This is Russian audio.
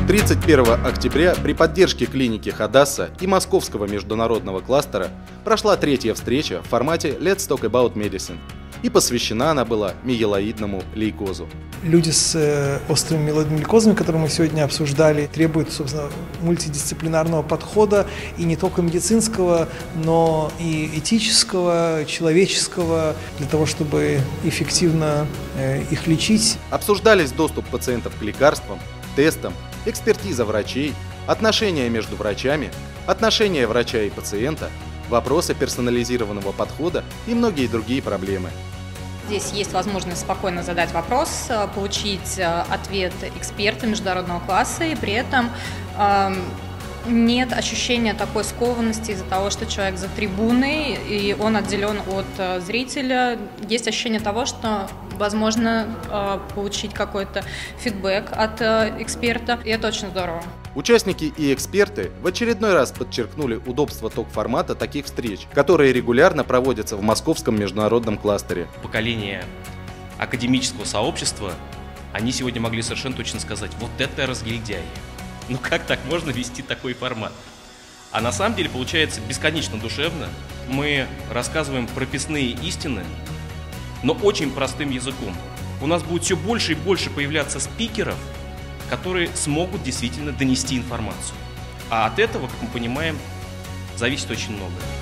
31 октября при поддержке клиники Хадасса и Московского международного кластера прошла третья встреча в формате Let's Talk About Medicine. И посвящена она была миелоидному лейкозу. Люди с острыми миелоидными лейкозами, которые мы сегодня обсуждали, требуют, собственно, мультидисциплинарного подхода и не только медицинского, но и этического, человеческого, для того, чтобы эффективно их лечить. Обсуждались доступ пациентов к лекарствам, тестам, экспертиза врачей, отношения между врачами, отношения врача и пациента, вопросы персонализированного подхода и многие другие проблемы. Здесь есть возможность спокойно задать вопрос, получить ответ эксперта международного класса, и при этом нет ощущения такой скованности из-за того, что человек за трибуной и он отделен от зрителя. Есть ощущение того, что возможно получить какой-то фидбэк от эксперта, и это очень здорово. Участники и эксперты в очередной раз подчеркнули удобство ток-формата таких встреч, которые регулярно проводятся в Московском международном кластере. Поколение академического сообщества, они сегодня могли совершенно точно сказать: вот это разгильдяи. Ну как так можно вести такой формат? А на самом деле получается бесконечно душевно. Мы рассказываем прописные истины, но очень простым языком. У нас будет все больше и больше появляться спикеров, которые смогут действительно донести информацию. А от этого, как мы понимаем, зависит очень многое.